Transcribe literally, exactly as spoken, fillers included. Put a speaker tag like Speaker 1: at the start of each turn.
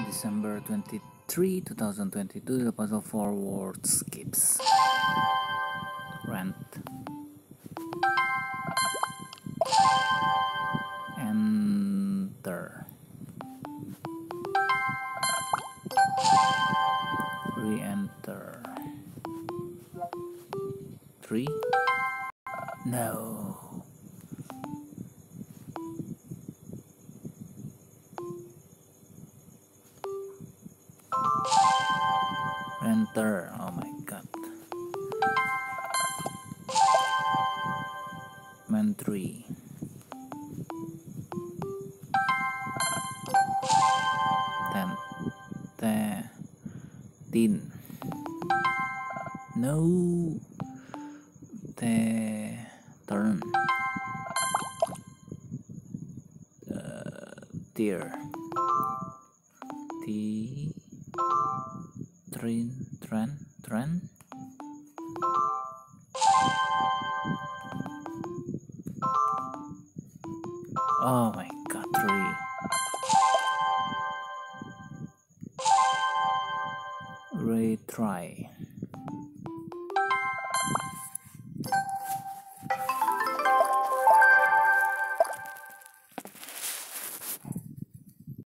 Speaker 1: December twenty-third, two thousand twenty-two, the puzzle for WORDSCAPES. Rent. Enter. Re-enter. Three. No. Enter. Oh my god. Man three. Ten. Ten. No. Te. Turn. Uh, dear. T. Train. Train. Train. Oh my god, three. Retry.